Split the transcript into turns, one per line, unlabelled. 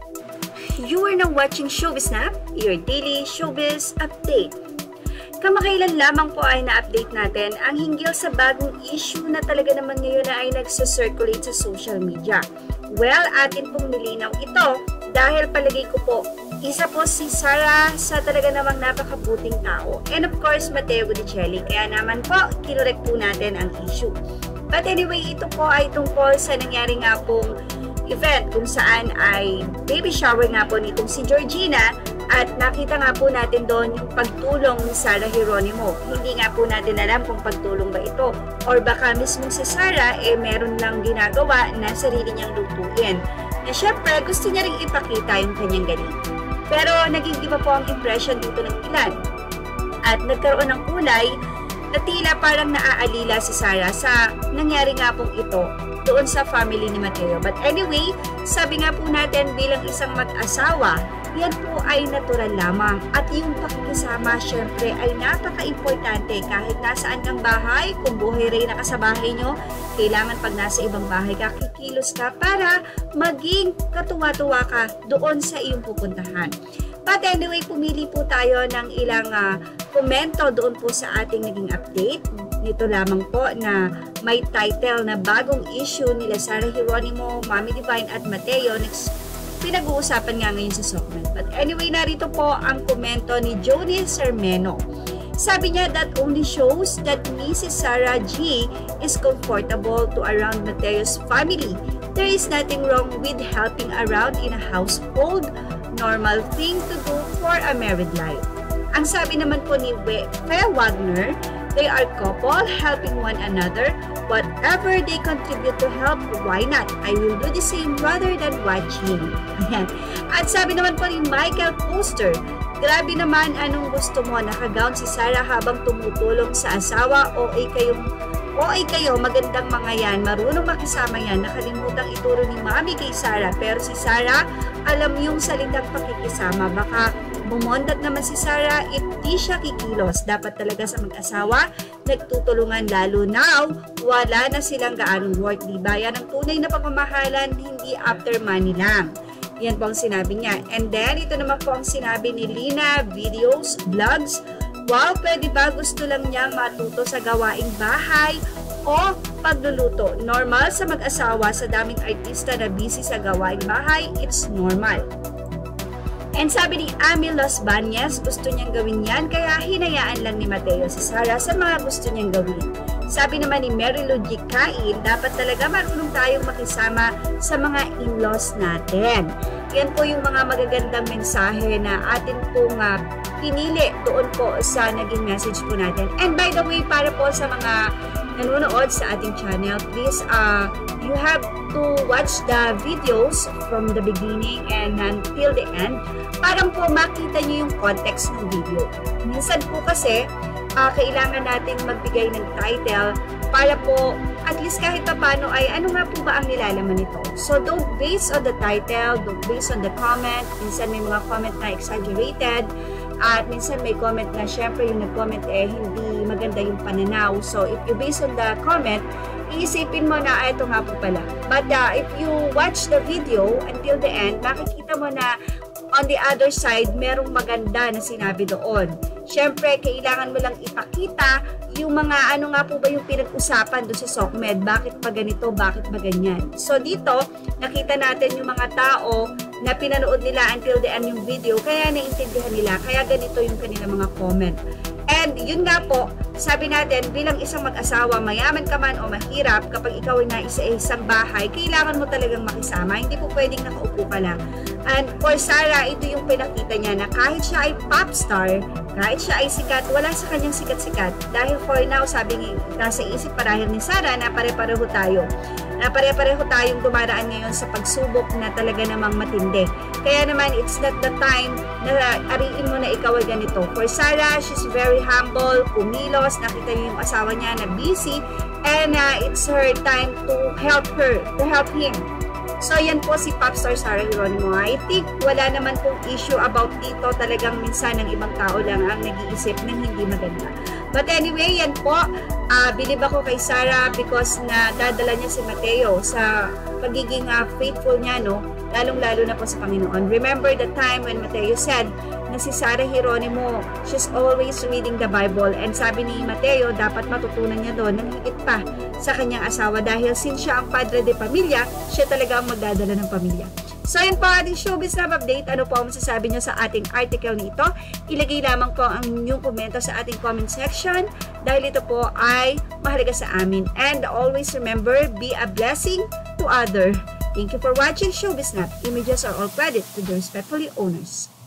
You are now watching Showbiz Snap, your daily showbiz update. Kamakailan lamang po ay na-update natin ang hinggil sa bagong issue na talaga naman ngayon na ay nagsa-circulate sa social media. Well, atin pong nilinaw ito dahil palagay ko po, isa po si Sarah sa talaga namang napakabuting tao. And of course, Matteo, kaya naman po, kinurek po natin ang issue. But anyway, ito po ay tungkol sa nangyari nga pong event kung saan ay baby shower nga po nitong si Georgina at nakita nga po natin doon yung pagtulong ni Sarah Geronimo. Hindi nga po natin alam kung pagtulong ba ito or baka mismo si Sarah meron lang ginagawa na sarili niyang lutuin. Na syempre gusto niya rin ipakita yung kanyang galing. Pero naging iba po ang impression dito ng ilan. At nagkaroon ng kulay na tila parang naaalila si Sarah sa nangyari nga pong ito doon sa family ni Matteo. But anyway, sabi nga po natin bilang isang mag-asawa, yan po ay natural lamang. At yung pakikisama, syempre, ay napaka-importante. Kahit nasaan kang bahay, kung buhay rin na ka sa bahay nyo, kailangan pag nasa ibang bahay ka, kikilos ka para maging katuwa-tuwa ka doon sa iyong pupuntahan. But anyway, pumili po tayo ng ilang komento doon po sa ating naging update. Nito lamang po na may title na bagong issue nila Sarah Geronimo, Mami Divine at Matteo. Pinag-uusapan nga ngayon sa segment. But anyway, narito po ang komento ni Joni Sermeno. Sabi niya that only shows that Mrs. Sarah G is comfortable to around Matteo's family. There is nothing wrong with helping around in a household. Normal thing to do for a married life. Ang sabi naman po ni Faye Wagner, they are couple helping one another. Whatever they contribute to help, why not? I will do the same rather than watching. Ayan. At sabi naman po ni Michael Poster, grabe naman anong gusto mo, nakagown si Sarah habang tumutulong sa asawa o kayo, magandang mga yan, marunong makisama yan, nakalimutang ituro ni Mami kay Sarah, pero si Sarah, alam yung salitang pakikisama, baka bumondat naman si Sarah if di siya kikilos. Dapat talaga sa mag-asawa, nagtutulungan lalo now, wala na silang gaanong work, diba? Yan ang tunay na pagmamahalan, hindi after money lang. Yan po ang sinabi niya. And then, ito naman po ang sinabi ni Lina, videos, vlogs. Wow, pwede ba gusto lang niya matuto sa gawaing bahay o pagluluto? Normal sa mag-asawa, sa daming artista na busy sa gawaing bahay, it's normal. And sabi ni Ami Los Bañez, gusto niyang gawin yan, kaya hinayaan lang ni Matteo si Sarah sa mga gusto niyang gawin. Sabi naman ni Mary Lou Kain, dapat talaga marunong tayong makisama sa mga in-laws natin. Yan po yung mga magagandang mensahe na atin pong pinili doon po sa naging message po natin. And by the way, para po sa mga nanonood sa ating channel, please, you have to watch the videos from the beginning and until the end para po makita nyo yung context ng video. Minsan po kasi, kailangan natin magbigay ng title para po at least kahit pa paano ay ano nga po ba ang nilalaman nito. So don't base on the title, don't base on the comment. Minsan may mga comment na exaggerated at minsan may comment na syempre yung nag-comment hindi maganda yung pananaw. So if you base on the comment, iisipin mo na ito nga po pala. But if you watch the video until the end, makikita mo na on the other side, merong maganda na sinabi doon. Syempre, kailangan mo lang ipakita yung mga ano nga po ba yung pinag-usapan doon sa SOCMED. Bakit ba ganito? Bakit ba ganyan? So dito, nakita natin yung mga tao na pinanood nila until the end yung video, kaya naintindihan nila, kaya ganito yung kanilang mga comment. And yun nga po, sabi natin, bilang isang mag-asawa, mayaman ka man o mahirap, kapag ikaw ay nasa isang bahay, kailangan mo talagang makisama. Hindi po pwedeng nakaupo ka lang. And for Sarah, ito yung pinakita niya na kahit siya ay pop star, kahit siya ay sikat, wala sa kanyang sikat-sikat. Dahil for now, sabi nga, nasa isip parahil ni Sarah na pare-pareho tayo. Na pare-pareho tayong dumaraan ngayon sa pagsubok na talaga namang matindi. Kaya naman, it's not the time na ariin mo na ikaw ay ganito. For Sarah, she's very humble, kumilos, nakita niyo yung asawa niya na busy, and it's her time to help him. So, yan po si Popstar Sarah Geronimo. I think wala naman pong issue about dito. Talagang minsan ng ibang tao lang ang nag-iisip ng hindi maganda. But anyway, yan po. Bilib ako kay Sarah because na dadala niya si Matteo sa pagiging faithful niya, no? lalong-lalo na po sa Panginoon. Remember the time when Matteo said na si Sarah Geronimo, she's always reading the Bible, and sabi ni Matteo, dapat matutunan niya doon ng higit pa sa kanyang asawa dahil since siya ang padre de pamilya, siya talaga ang magdadala ng pamilya. So yun po ating showbiz love update. Ano po ang masasabi nyo sa ating article nito? Ilagay lamang po ang inyong komento sa ating comment section dahil ito po ay mahalaga sa amin. And always remember, be a blessing to other. Thank you for watching Showbiz Snap. Images are all credit to the respectfully owners.